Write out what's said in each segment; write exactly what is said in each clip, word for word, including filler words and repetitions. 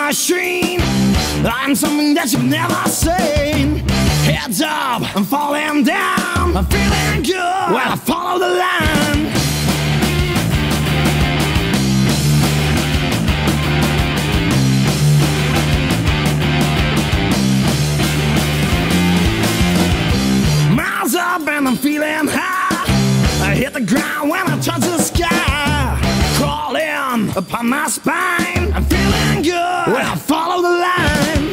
machine. I'm something that you've never seen. Heads up, I'm falling down. I'm feeling good when I follow the line. Miles up and I'm feeling high. I hit the ground when I touch the sky. Crawling upon my spine. I'm feeling good when I follow the line.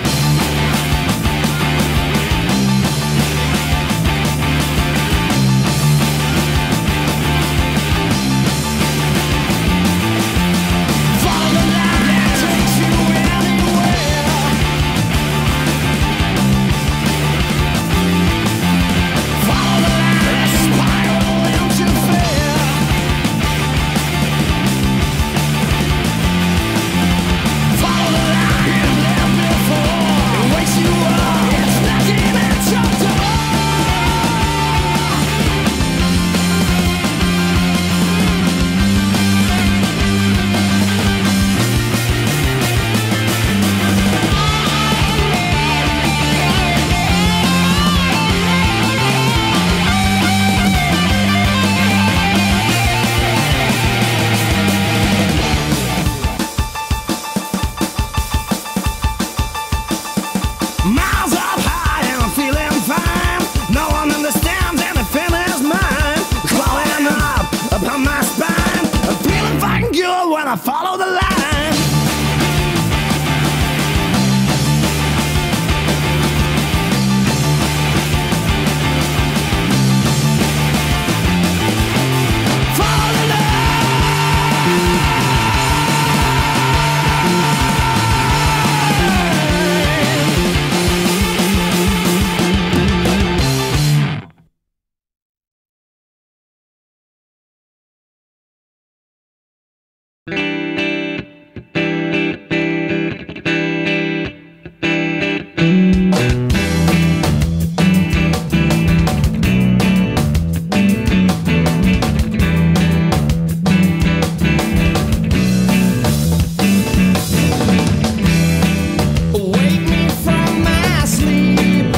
Follow the line that takes you anywhere. Follow the line that spiral into fear. Follow the line you've lived before. It wakes you up. It's knocking at your door. Miles up high and I'm feeling fine. No one understands anything is mine. Crawling up upon my spine. I'm feeling fucking good when I follow the line. Follow the line. Wake me from my sleep.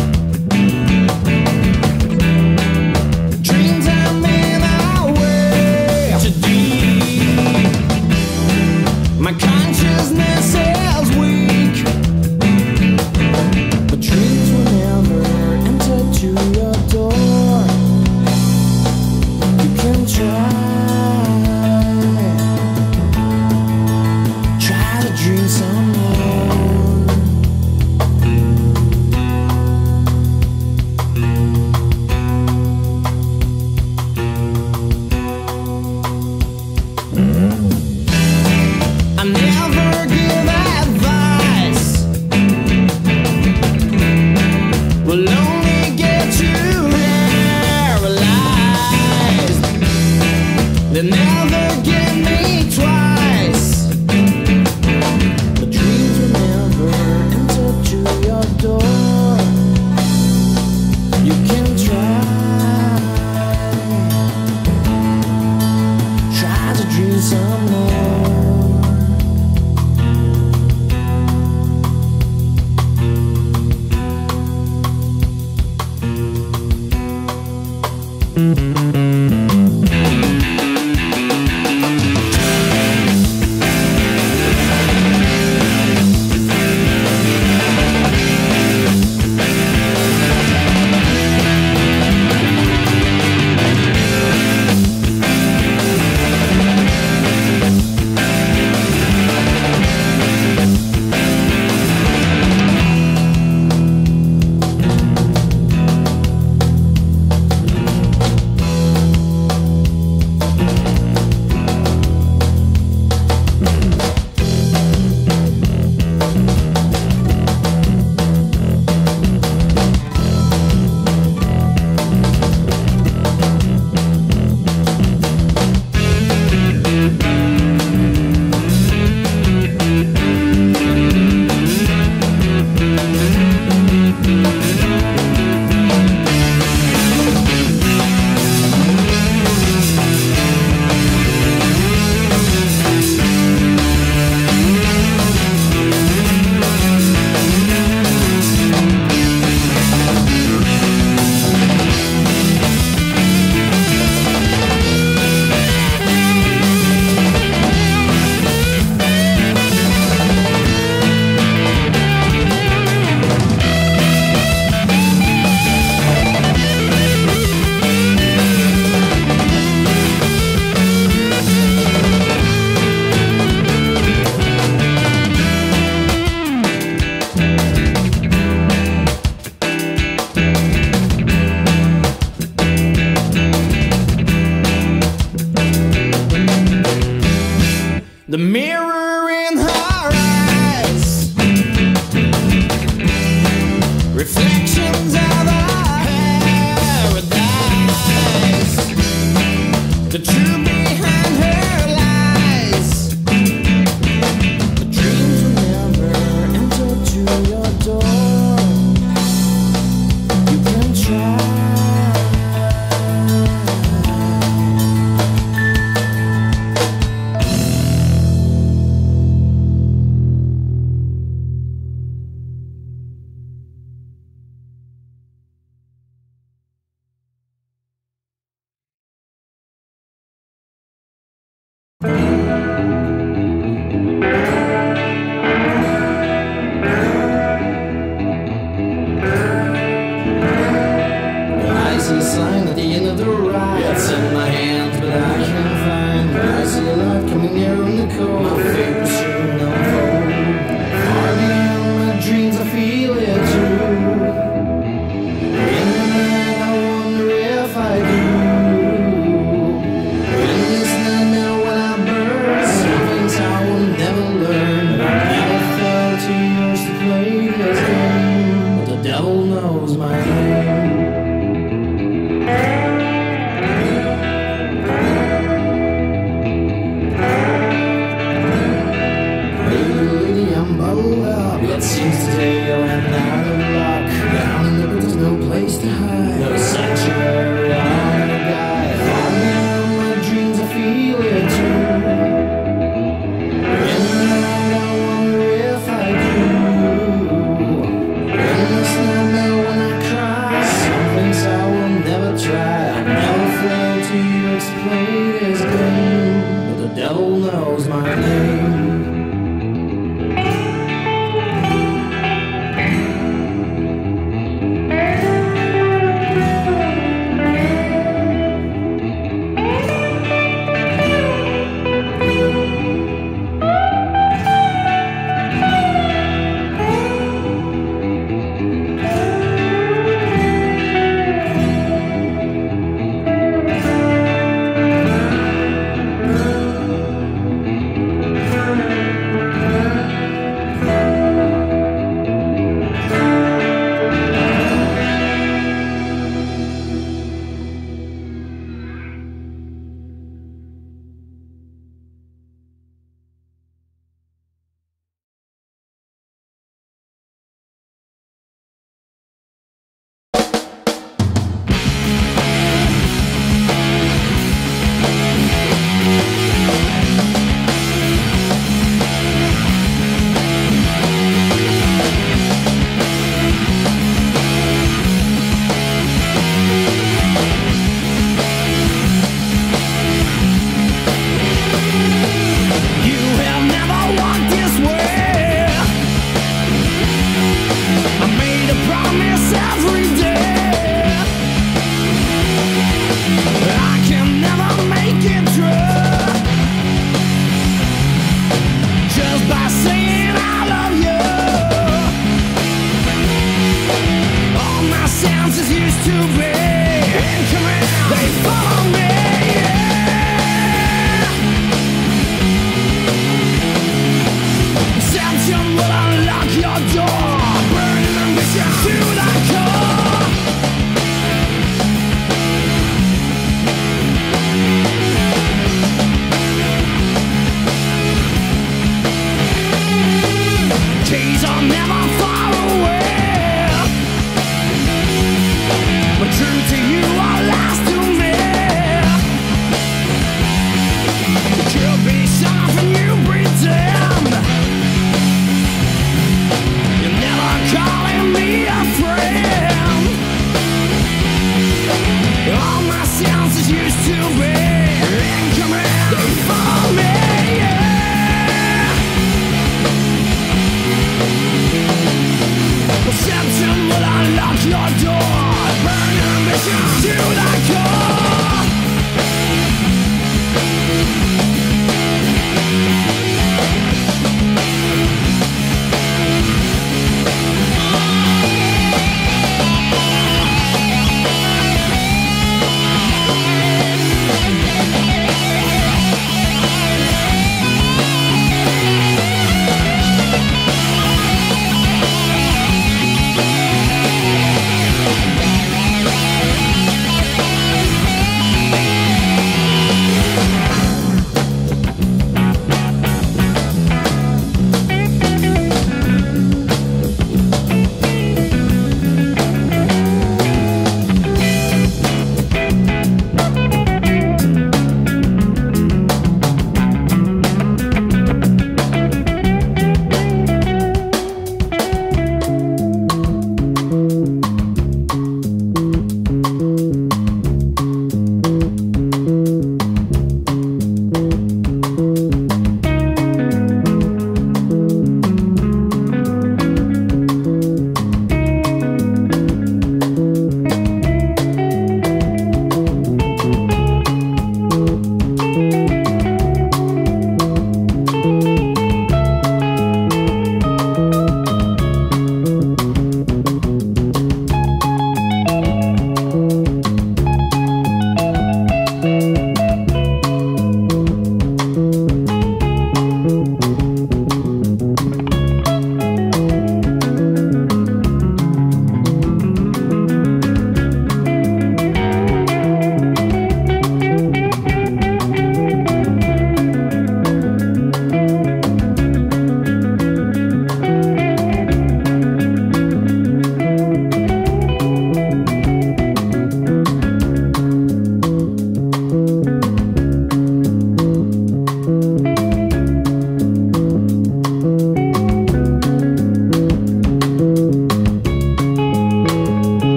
Dreams are made our way too deep. My consciousness is weak, but dreams will never enter to your door. You can try, try to dream some more. I never give advice. Will only get you paralyzed. They never get me twice. But dreams will never enter to your door. You can try, try to dream some more. knows my name.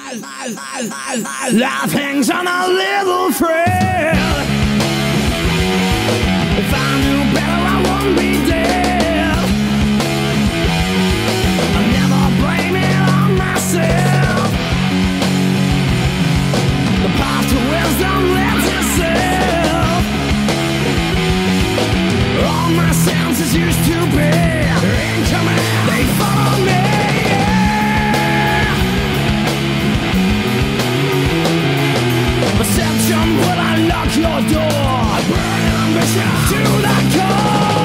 Life hangs on a little thread. If I knew better, I wouldn't be dead. I never blame it on myself. The path to wisdom lives itself. All my senses used to be in command. They follow me. Perception will unlock your door. Burn ambition to the core.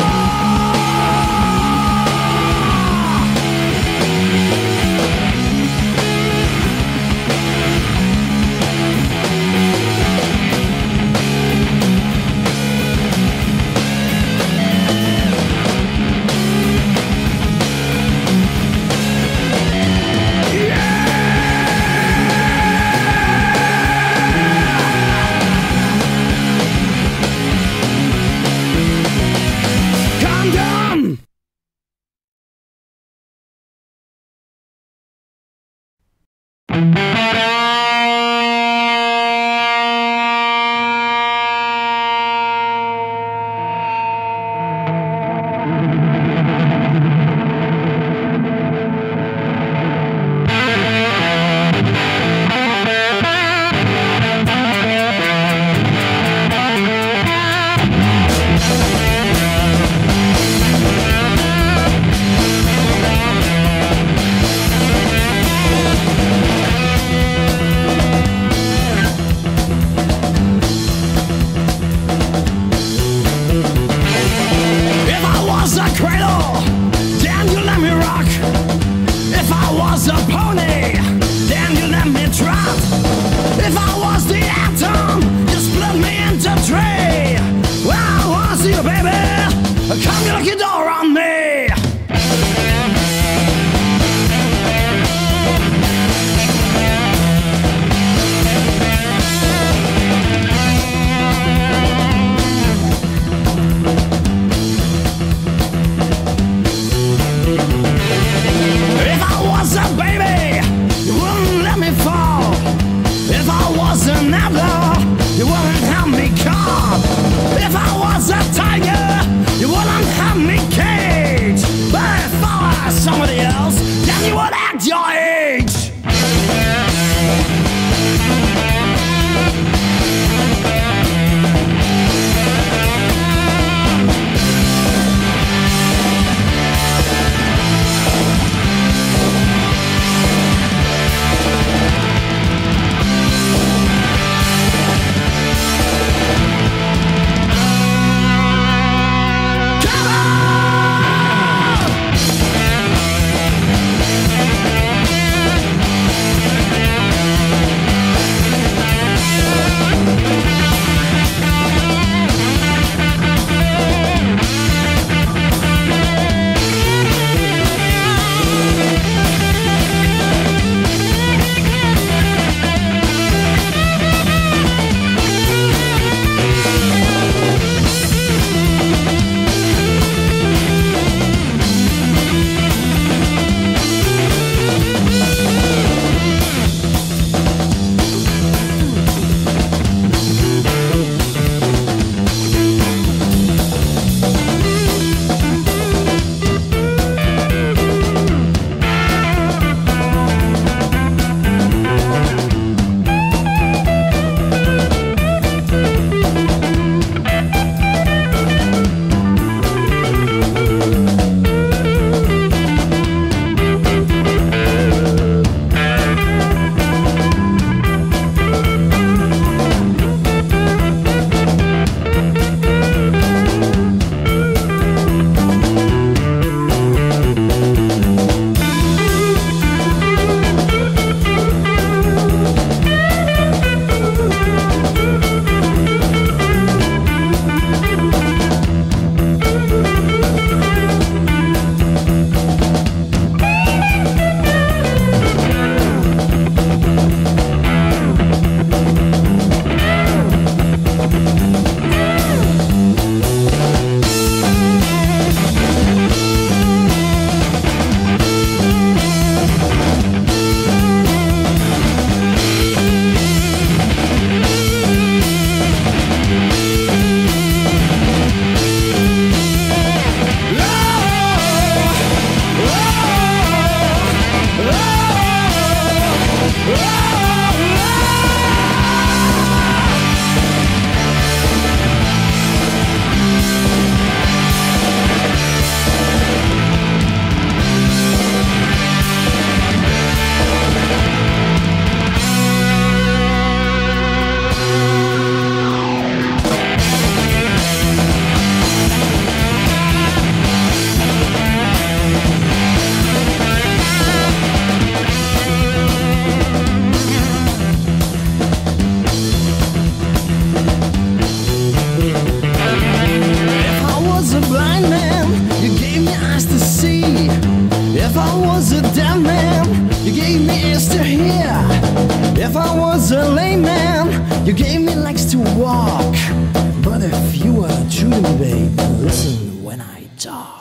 dead man, you gave me ears to hear. If I was a lame man, you gave me legs to walk. But if you were true to me, babe, listen when I talk.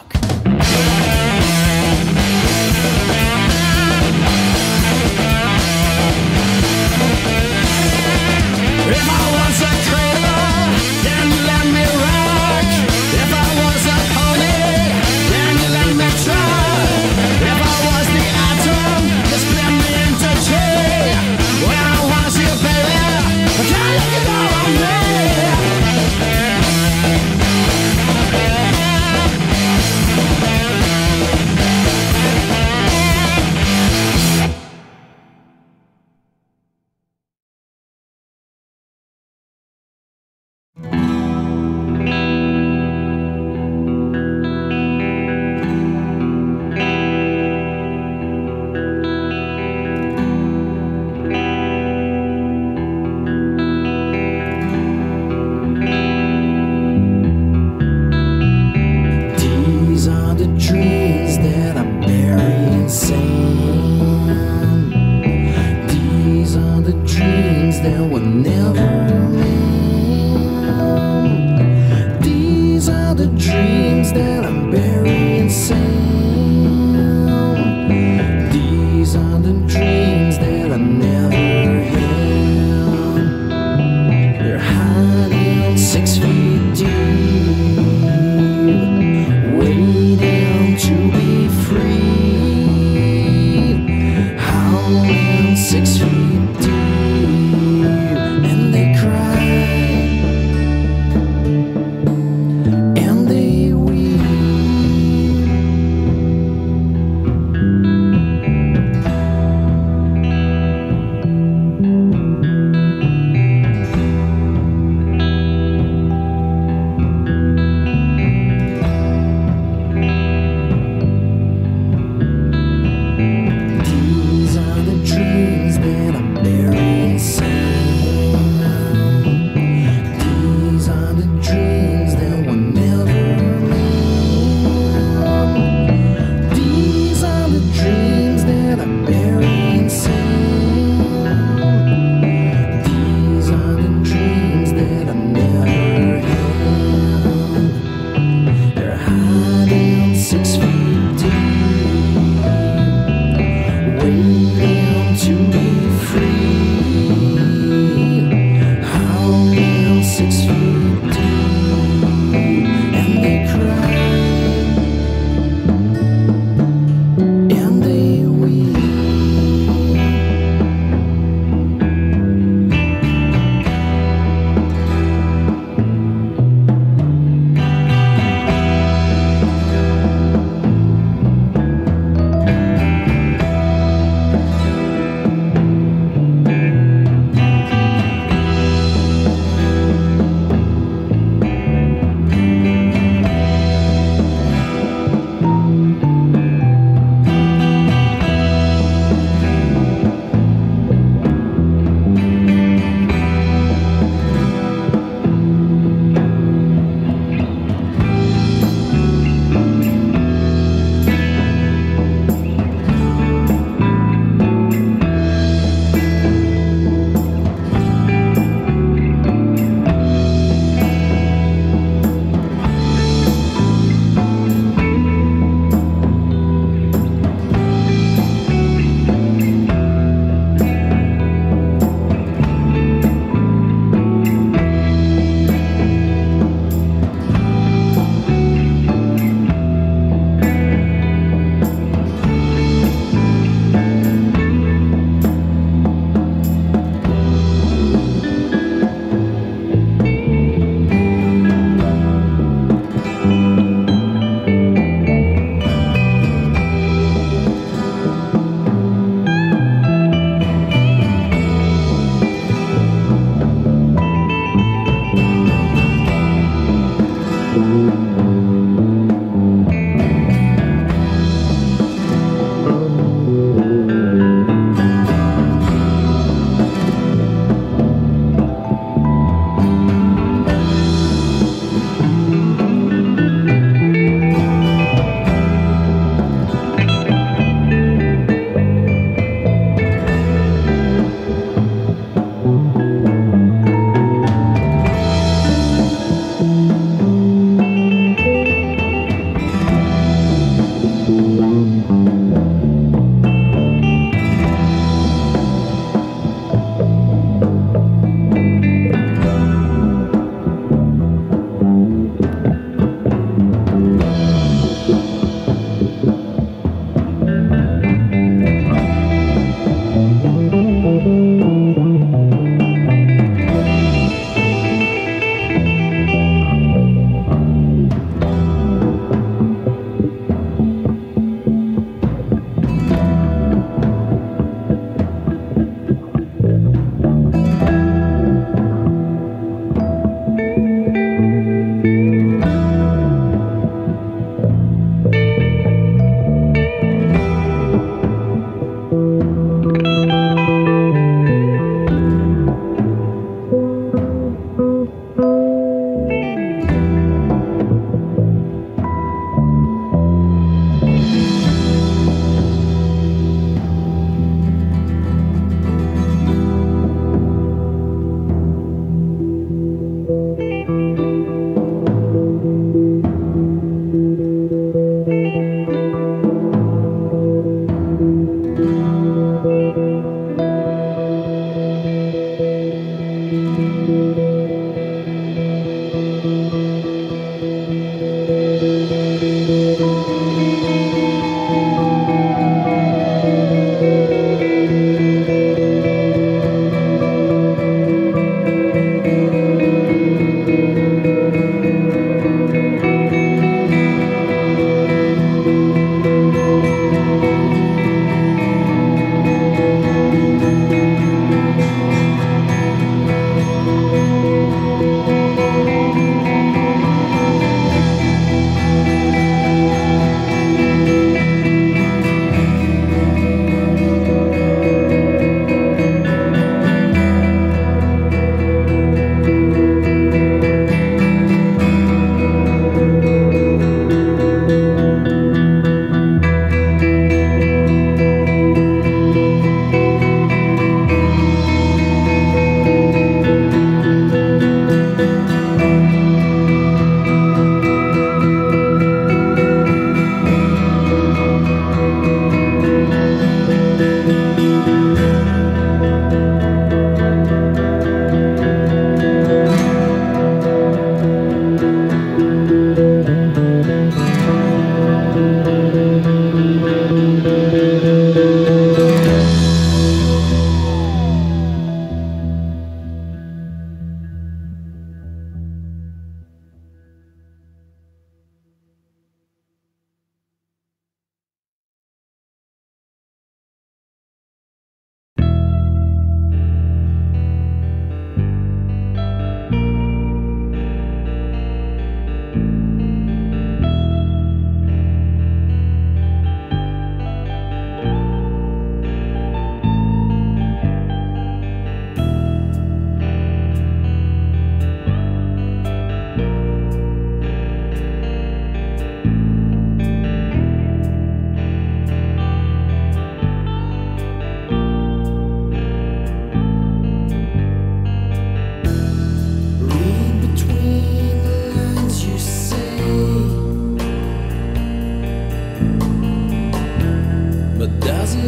If I was a cradle, then you let me rock. If I was a pony, then you let me try. If I was the atom, you split me into two. When I was you, baby, I can't let you go on me.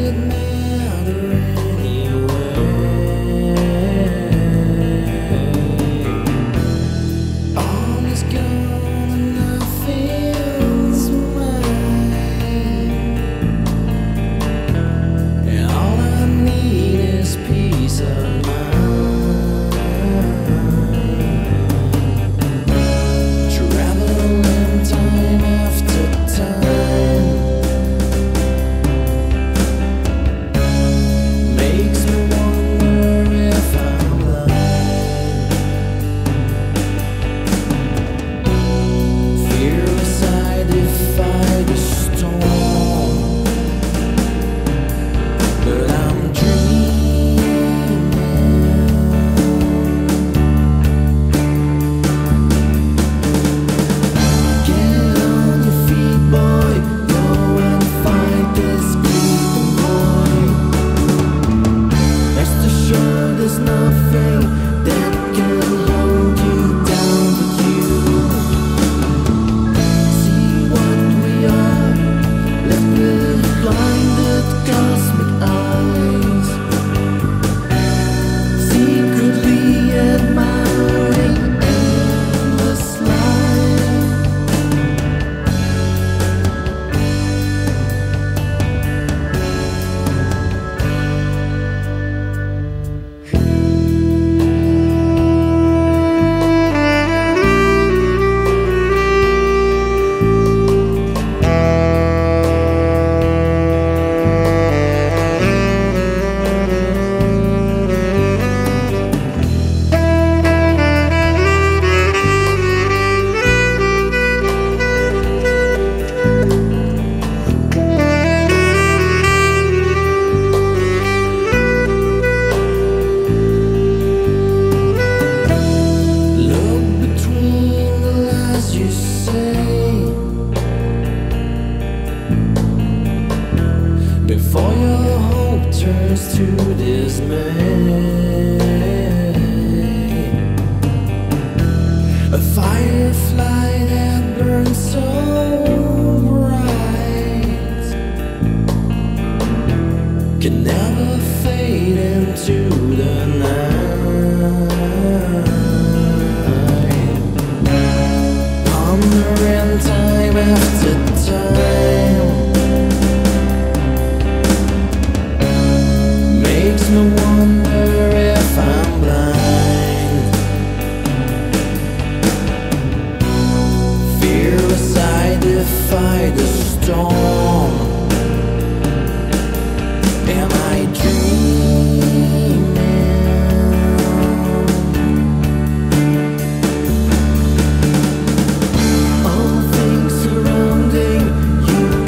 All things surrounding you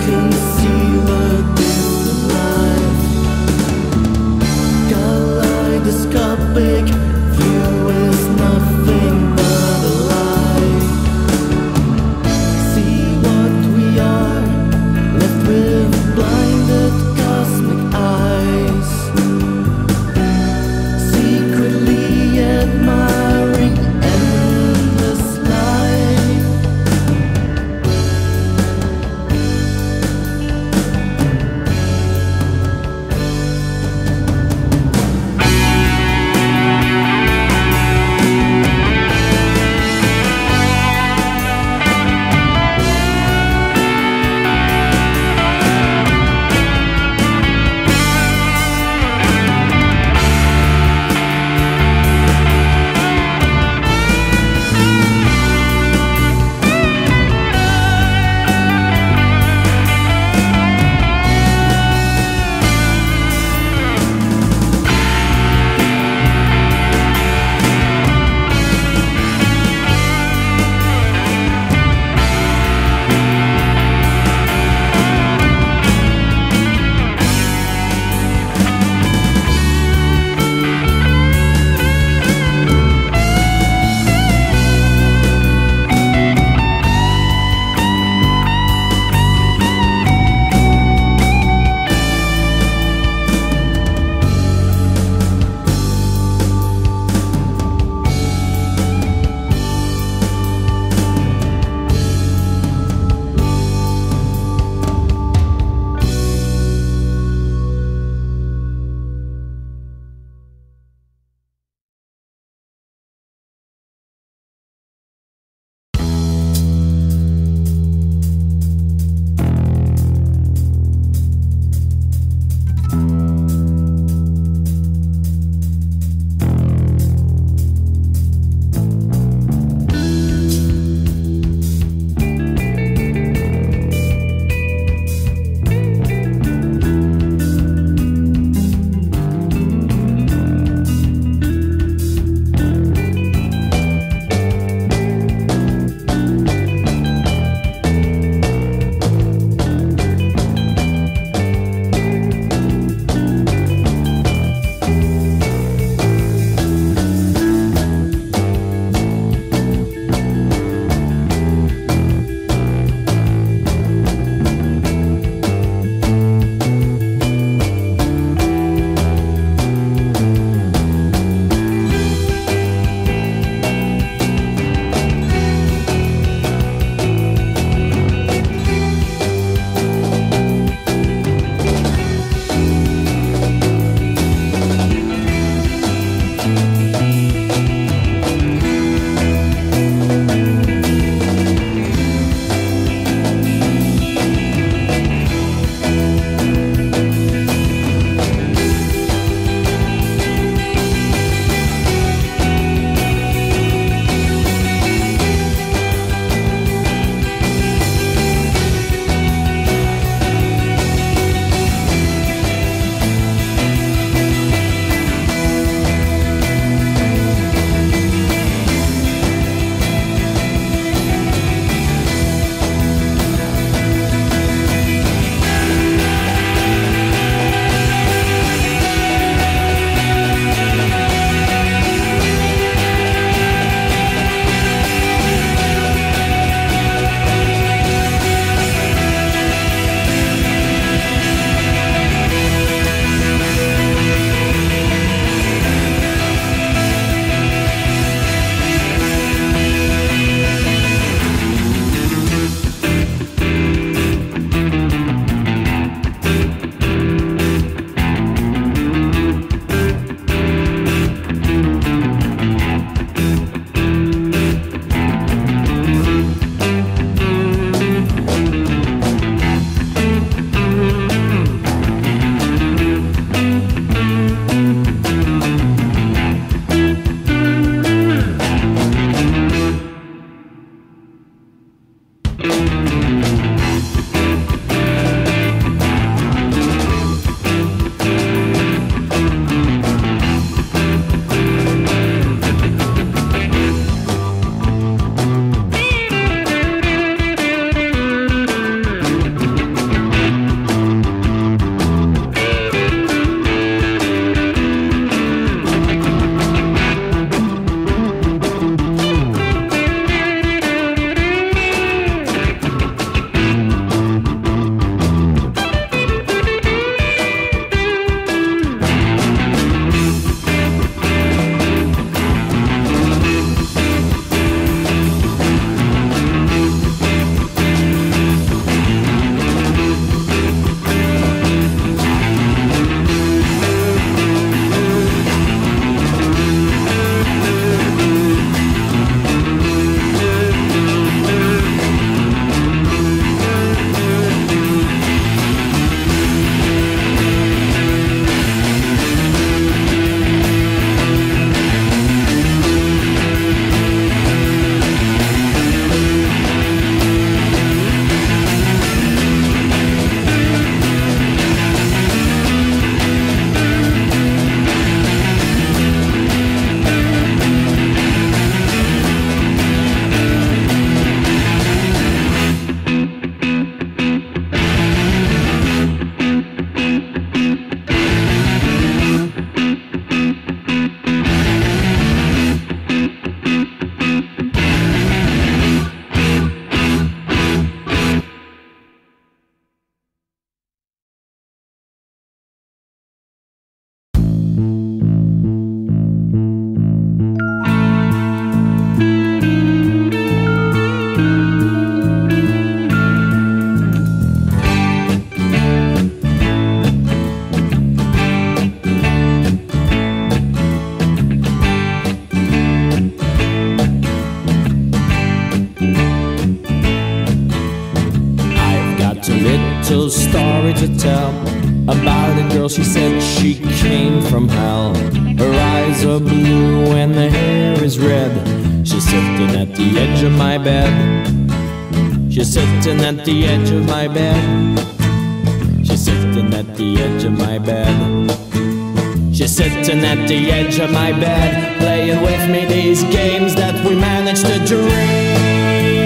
about a girl, she said she came from hell. Her eyes are blue and her hair is red. She's sitting at the edge of my bed. She's sitting at the edge of my bed. She's sitting at the edge of my bed. She's sitting at the edge of my bed, playing with me these games that we managed to dream.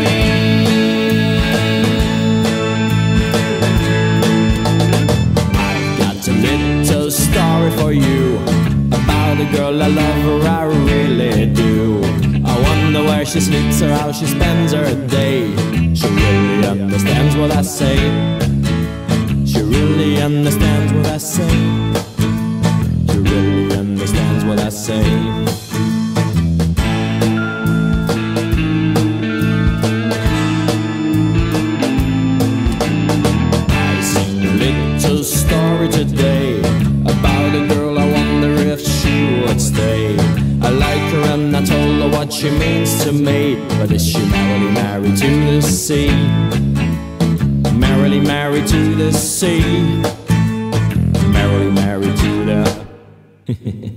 I've got a little story for you about a girl I love her, I really do. I wonder where she sleeps or how she spends her day. She really understands what I say. She really understands what I say. She really understands what I say. I sing a little story today about a girl, I wonder if she would stay. I like her and I told her what she means to me. But is she merrily married to the sea? Merrily married to the sea. Merrily married to the